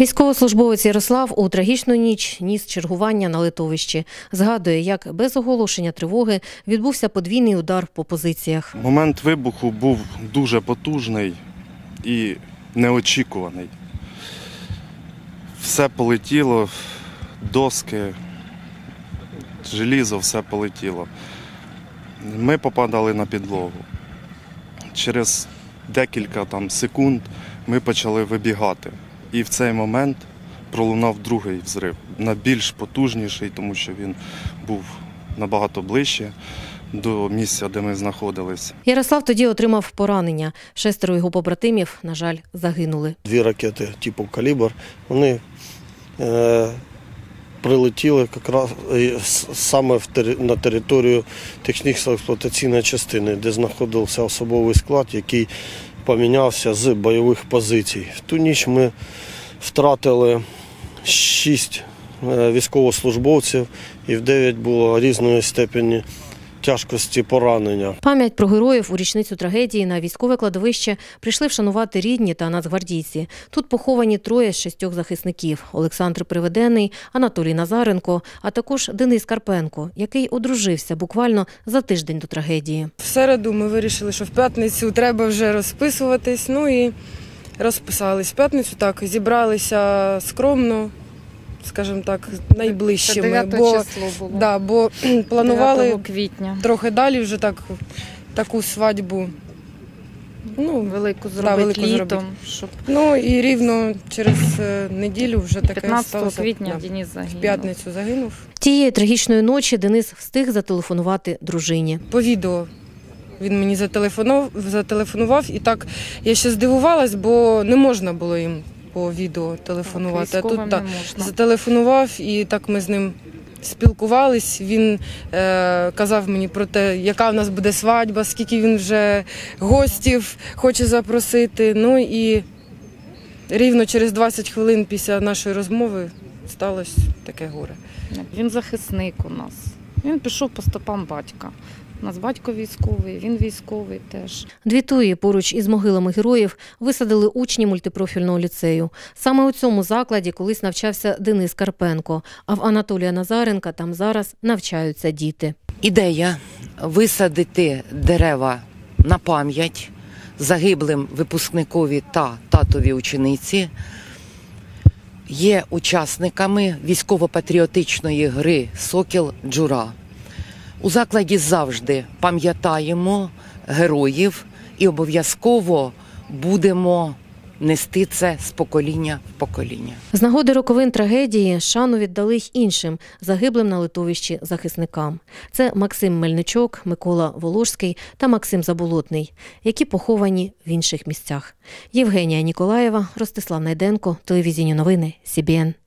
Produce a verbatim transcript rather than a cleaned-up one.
Військовослужбовець Ярослав у трагічну ніч ніс чергування на литовищі. Згадує, як без оголошення тривоги відбувся подвійний удар по позиціях. Момент вибуху був дуже потужний і неочікуваний. Все полетіло, доски, желізо, все полетіло. Ми попадали на підлогу. Через декілька там, секунд ми почали вибігати. І в цей момент пролунав другий взрив, на більш потужніший, тому що він був набагато ближче до місця, де ми знаходилися. Ярослав тоді отримав поранення. Шестеро його побратимів, на жаль, загинули. Дві ракети типу «Калібр», вони е, прилетіли якраз саме в тери, на територію технічно-експлуатаційної частини, де знаходився особовий склад, який помінявся з бойових позицій. В ту ніч ми втратили шість військовослужбовців і в дев'ять було різної степені тяжкості поранення. Пам'ять про героїв у річницю трагедії на військове кладовище прийшли вшанувати рідні та нацгвардійці. Тут поховані троє з шістьох захисників – Олександр Приведений, Анатолій Назаренко, а також Денис Карпенко, який одружився буквально за тиждень до трагедії. В середу ми вирішили, що в п'ятницю треба вже розписуватись, ну і розписались. В п'ятницю так, зібралися скромно, скажімо так, найближчими. дев'яте бо, число було. Да, бо планували квітня. Трохи далі вже так, таку свадьбу. Ну, велику да, зробити велику літом. зробити. Щоб Ну і рівно через неділю вже таке п'ятнадцятого сталося. квітня Да, Денис в загинув. п'ятницю загинув. Тієї трагічної ночі Денис встиг зателефонувати дружині. По відео він мені зателефонував, зателефонував і так я ще здивувалась, бо не можна було їм по відео телефонувати. Так, а тут не так, можна. зателефонував і так ми з ним спілкувались. Він е, казав мені про те, яка в нас буде свадьба, скільки він вже гостів хоче запросити. Ну і рівно через двадцять хвилин після нашої розмови сталося таке горе. Він захисник у нас. Він пішов по стопам батька. У нас батько військовий, він військовий теж. Дві туї поруч із могилами героїв висадили учні мультипрофільного ліцею. Саме у цьому закладі колись навчався Денис Карпенко, а в Анатолія Назаренка там зараз навчаються діти. Ідея висадити дерева на пам'ять загиблим випускникові та татові учениці є учасниками військово-патріотичної гри «Сокіл-Джура». У закладі завжди пам'ятаємо героїв і обов'язково будемо нести це з покоління в покоління. З нагоди роковин трагедії шану віддали й іншим загиблим на литовищі захисникам. Це Максим Мельничук, Микола Волошський та Максим Заболотний, які поховані в інших місцях. Євгенія Ніколаєва, Ростислав Найденко, телевізійні новини, Сі Бі Ен.